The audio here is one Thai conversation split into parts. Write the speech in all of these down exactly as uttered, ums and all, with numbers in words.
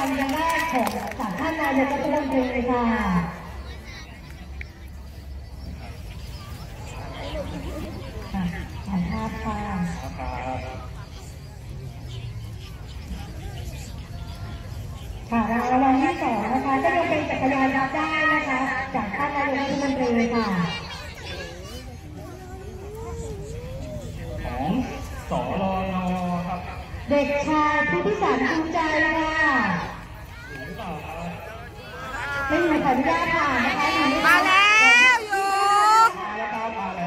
ลแรกของจากท่านนายกรัฐมนตรีค่ะถ่ายภาพค่ะค่ะรางวัลที่สองนะคะก็ยังเป็นจักรยานรับได้นะคะจากท่านนายกรัฐมนตรีค่ะของสรนครับเด็กชายพุทธิสันต์ภูมิใจค่ะไม่มีขออนุญาตผ่านนะคะมาแล้วอยู่มาแล้วครับมาแล้ว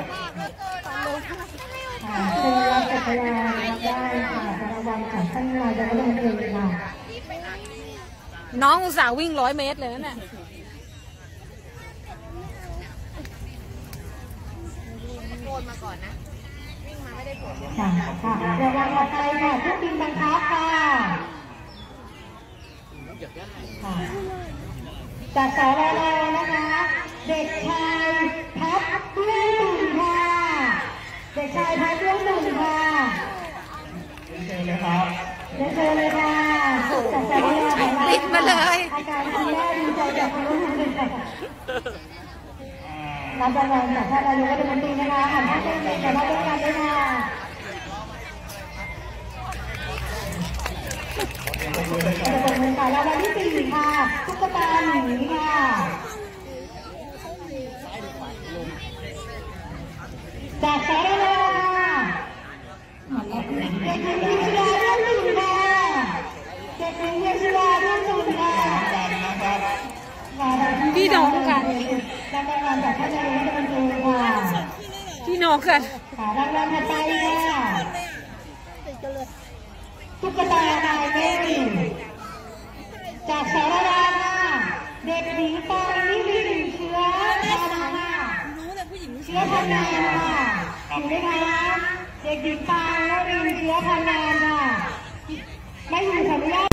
ค่ะเชิญรับจักรยานรับได้ค่ะรางวัลจากท่านนายกรัฐมนตรีค่ะน้องอุตส่าห์วิ่งร้อยเมตรเลยนั่นแหละโกนมาก่อนนะวิ่งมาไม่ได้ผลค่ะค่ะรางวัลต่อไปค่ะเครื่องบินบังคับค่ะค่ะจากสรนนะคะเด็กชายพับเรื่องหนึ่งค่ะเด็กชายพับเรื่องหนึ่งค่ะเชิญเลยครับเชิญเลยค่ะจากสรนของเราปิดมาเลยอาการคุณแม่ดีใจจากคุณลูกเลยค่ะรับรางวัลจากท่านนายกรัฐมนตรีนะคะหันหน้าเด็กๆแต่ว่าด้วยกันด้วยค่ะขอบคุณค่ะรางวัลที่สี่ค่ะตุ๊กตาหมีค่ะจากสรนค่ะเด็กหญิงพิชยาเรื่องหนึ่งค่ะเด็กหญิงพิชยาเรื่องหนึ่งค่ะพี่น้องกันรางวัลจากท่านนายกรัฐมนตรีค่ะพี่น้องกันรางวัลถัดไปค่ะตุ๊กตาลายเมฆจากสรนเด็กหญิงปอยนิรินเชื้อพันนาเชื้อพันนาค่ะอยู่ไหมคะเด็กหญิงปอยนิรินเชื้อพันนาค่ะไม่อยู่ขออนุญาต